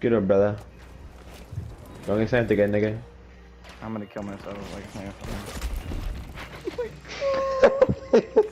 Get up, brother. Don't get sent again, nigga. I'm gonna kill myself like a